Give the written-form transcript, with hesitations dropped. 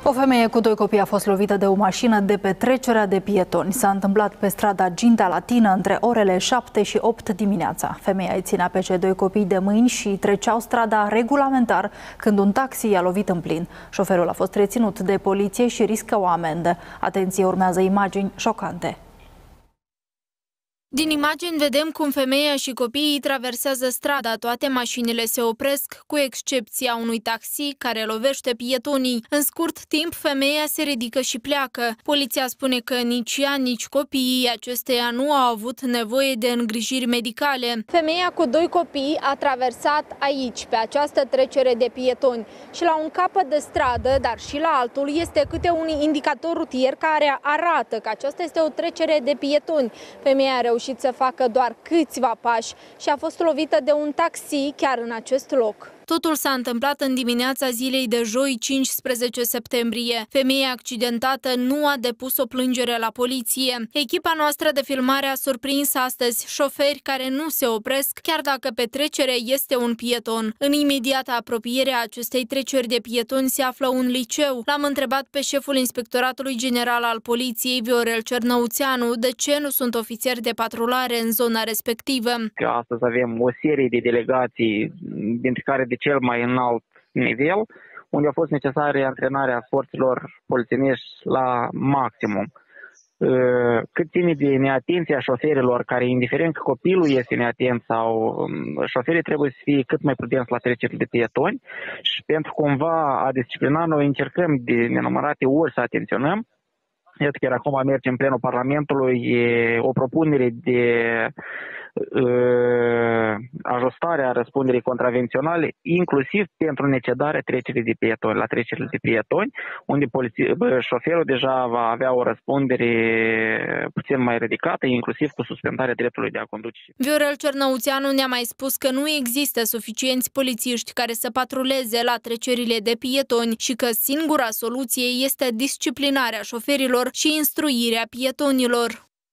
O femeie cu 2 copii a fost lovită de o mașină de pe trecerea de pietoni. S-a întâmplat pe strada Ginta Latină între orele 7 și 8 dimineața. Femeia îi ținea pe cei 2 copii de mâini și treceau strada regulamentar când un taxi i-a lovit în plin. Șoferul a fost reținut de poliție și riscă o amendă. Atenție, urmează imagini șocante. Din imagini vedem cum femeia și copiii traversează strada. Toate mașinile se opresc, cu excepția unui taxi care lovește pietonii. În scurt timp, femeia se ridică și pleacă. Poliția spune că nici ea, nici copiii acesteia nu au avut nevoie de îngrijiri medicale. Femeia cu 2 copii a traversat aici, pe această trecere de pietoni. Și la un capăt de stradă, dar și la altul, este câte un indicator rutier care arată că aceasta este o trecere de pietoni. Femeia a reușit să facă doar câțiva pași și a fost lovită de un taxi chiar în acest loc. Totul s-a întâmplat în dimineața zilei de joi, 15 septembrie. Femeia accidentată nu a depus o plângere la poliție. Echipa noastră de filmare a surprins astăzi șoferi care nu se opresc, chiar dacă pe trecere este un pieton. În imediata apropiere a acestei treceri de pietoni se află un liceu. L-am întrebat pe șeful Inspectoratului General al Poliției, Viorel Cernăuțeanu, de ce nu sunt ofițeri de patrulare în zona respectivă. Astăzi avem o serie de delegații, dintre care de cel mai înalt nivel, unde a fost necesară antrenarea forțelor polițienești la maximum. Cât ține de neatenția șoferilor, care indiferent că copilul este neatent sau șoferii trebuie să fie cât mai prudenți la trecerile de pietoni și pentru cumva a disciplina noi încercăm de nenumărate ori să atenționăm. Iată, chiar acum merge în plenul Parlamentului o propunere de ajustarea răspunderii contravenționale, inclusiv pentru necedarea trecerii de pietoni, la trecerile de pietoni, unde șoferul deja va avea o răspundere puțin mai ridicată, inclusiv cu suspendarea dreptului de a conduce. Viorel Cernăuțeanu ne-a mai spus că nu există suficienți polițiști care să patruleze la trecerile de pietoni și că singura soluție este disciplinarea șoferilor și instruirea pietonilor.